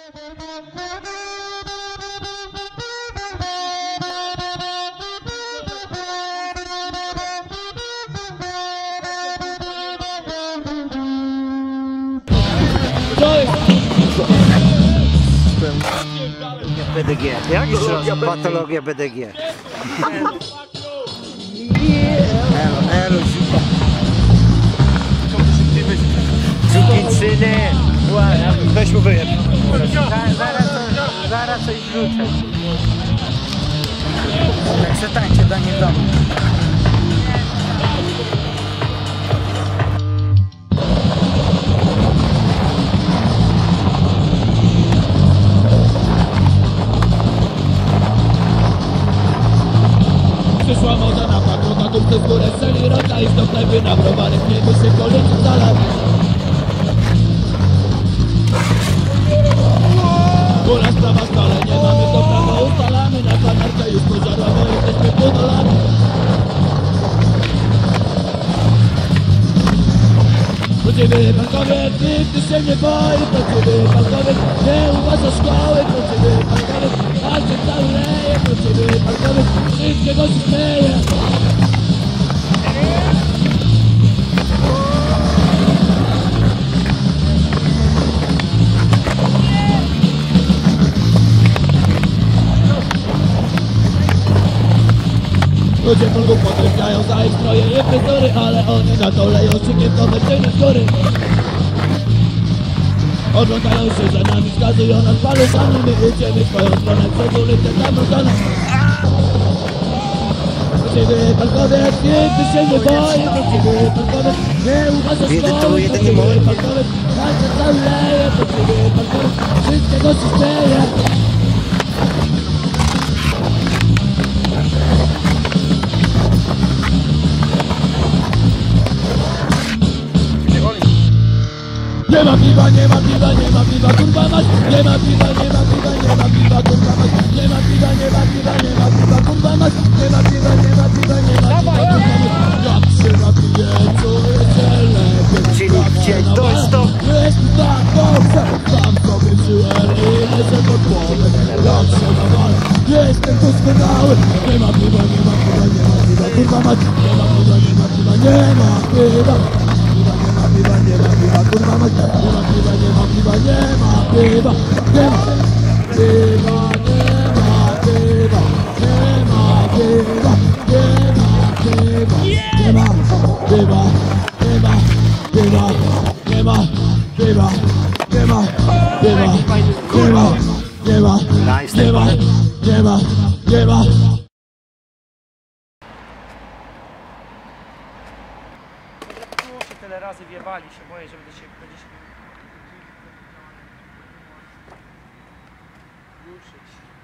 BDG. Jak jeszcze raz? Patologia BDG. Elo, Cukicyny. Weź mu wyjeb. Zaraz coś wrzucę. Tak se tańczy do nich w domu. Przyszła moda na paku, na dupce w górę seli rota i do knajpy na browarek, nie się kolejny zalat. Góra sprawa stale, nie mamy to prawa, ustalamy na kanarce, już pożarła, bo jesteśmy podolani. Prawdziwy bankowiec, nigdy się nie boi, prawdziwy bankowiec, nie uważa szkoły, prawdziwy bankowiec, a się cały leje, prawdziwy bankowiec, wszystkiego się śmieje. Ludzie polgów podrywają za ich stroje i fryzury, ale oni na to leją szykiem komercyjne skóry. Oglądają się za nami, wskazują nas paluchami, my idziemy swoją stronę, przez ulicę zamrożone. Prawdziwy parkowiec, nigdy się nie boi, prawdziwy parkowiec, nie uważa szkoły, prawdziwy parkowiec, a się cały leje, prawdziwy parkowiec, wszystkiego się śmieje. Nie ma piwa, nie ma piwa, nie ma piwa, kurwa mać. Nie ma piwa, nie ma piwa, nie ma piwa, kurwa mać. Nie ma piwa, nie ma piwa, nie ma piwa, kurwa mać. Nie ma piwa, nie ma piwa, nie ma piwa, kurwa mać. Jak się napije, czuję się lepiej. Czyli gdzie to jest to? Jest tak dobrze, sam sobie żyłem i lecę pod głowę. Jak się nawalę, jestem doskonały. Nie ma piwa, nie ma piwa, nie ma piwa, kurwa mać. Nie ma piwa, nie ma piwa, nie ma piwa. Nie ma piwa, kurwa mać, nie ma piwa, nie ma piwa, nie ma piwa, nie ma piwa, nie ma piwa, nie ma piwa, nie ma piwa, nie ma piwa, nie ma piwa, nie ma piwa, nie ma piwa, nie ma, nie ma. Tyle razy wjewali się, boję, że będę się ruszyć.